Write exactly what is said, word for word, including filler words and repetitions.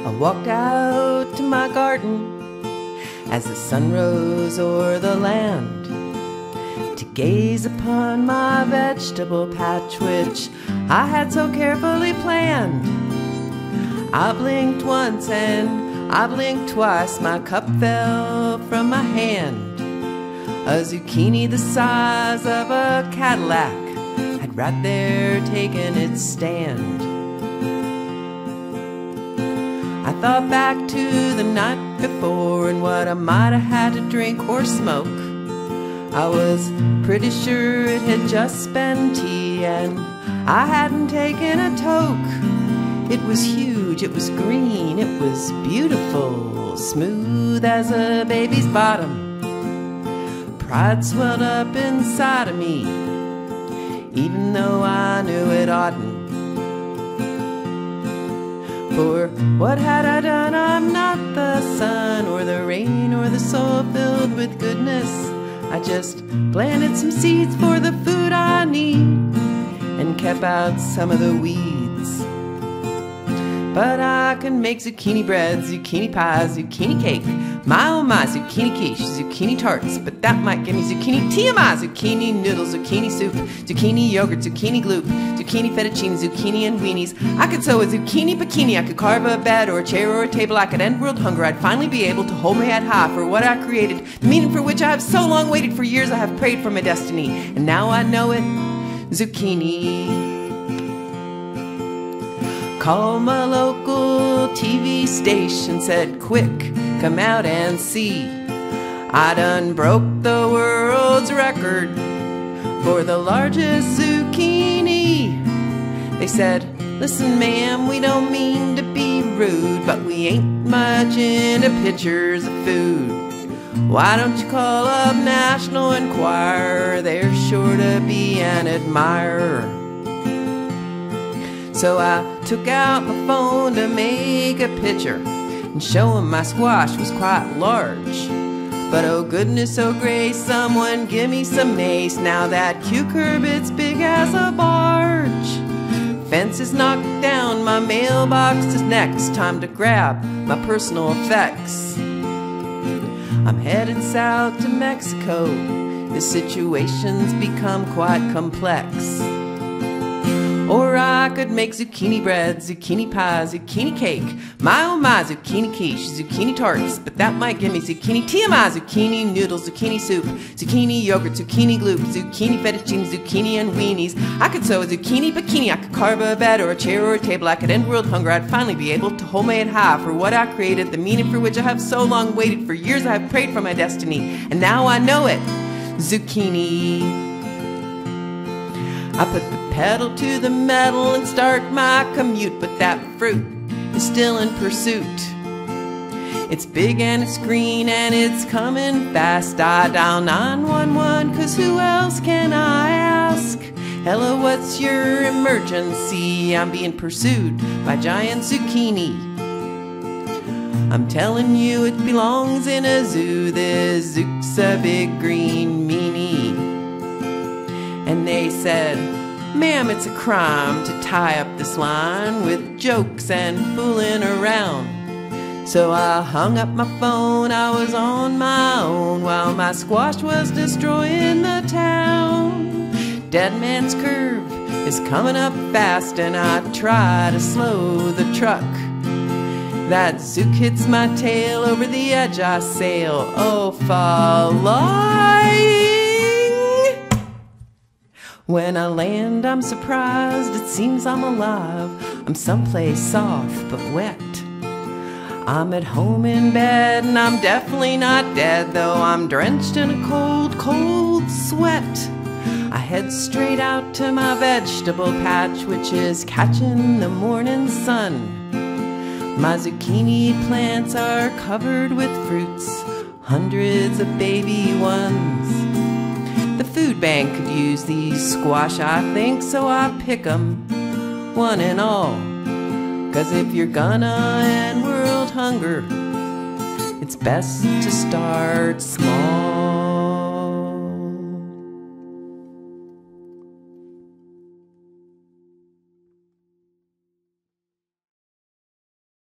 I walked out to my garden as the sun rose o'er the land to gaze upon my vegetable patch, which I had so carefully planned. I blinked once and I blinked twice, my cup fell from my hand. A zucchini the size of a Cadillac had right there taken its stand. I thought back to the night before and what I might have had to drink or smoke. I was pretty sure it had just been tea and I hadn't taken a toke. It was huge, it was green, it was beautiful, smooth as a baby's bottom. Pride swelled up inside of me, even though I knew it oughtn't. For what had I done? I'm not the sun or the rain or the soil filled with goodness. I just planted some seeds for the food I need and kept out some of the weeds. But I can make zucchini bread, zucchini pie, zucchini cake, my oh my, zucchini quiche, zucchini tarts, but that might give me zucchini T M I, zucchini noodles, zucchini soup, zucchini yogurt, zucchini gloop, zucchini fettuccine, zucchini and weenies. I could sew a zucchini bikini, I could carve a bed or a chair or a table, I could end world hunger, I'd finally be able to hold my head high for what I created, the meaning for which I have so long waited. For years I have prayed for my destiny, and now I know it, zucchini. Called my local T V station, said quick, come out and see. I done broke the world's record for the largest zucchini. They said, listen ma'am, we don't mean to be rude, but we ain't much into pictures of food. Why don't you call up National Enquirer? They're sure to be an admirer. So I took out my phone to make a picture and show him my squash was quite large. But oh goodness, oh grace, someone give me some mace. Now that cucurbit's big as a barge. Fence is knocked down, my mailbox is next. Time to grab my personal effects. I'm headed south to Mexico. The situation's become quite complex. Or I could make zucchini bread, zucchini pie, zucchini cake, my oh my, zucchini quiche, zucchini tarts, but that might give me zucchini T M I, zucchini noodles, zucchini soup, zucchini yogurt, zucchini gloop, zucchini fettuccine, zucchini and weenies. I could sew a zucchini bikini, I could carve a bed or a chair or a table, I could end world hunger, I'd finally be able to hold my head high for what I created, the meaning for which I have so long waited. For years I have prayed for my destiny, and now I know it, zucchini. I put the pedal to the metal and start my commute, but that fruit is still in pursuit. It's big and it's green and it's coming fast. I dial nine one one, cause who else can I ask? Hello, what's your emergency? I'm being pursued by giant zucchini. I'm telling you it belongs in a zoo. This zook's a big green meanie. And they said, ma'am, it's a crime to tie up this line with jokes and fooling around. So I hung up my phone, I was on my own while my squash was destroying the town. Dead Man's Curve is coming up fast and I try to slow the truck. That zook hits my tail, over the edge I sail, oh flying. When I land, I'm surprised, it seems I'm alive. I'm someplace soft but wet. I'm at home in bed and I'm definitely not dead, though I'm drenched in a cold, cold sweat. I head straight out to my vegetable patch, which is catching the morning sun. My zucchini plants are covered with fruits, hundreds of baby ones. The food bank could use these squash, I think, so I pick 'em, one and all. Cause if you're gonna end world hunger, it's best to start small.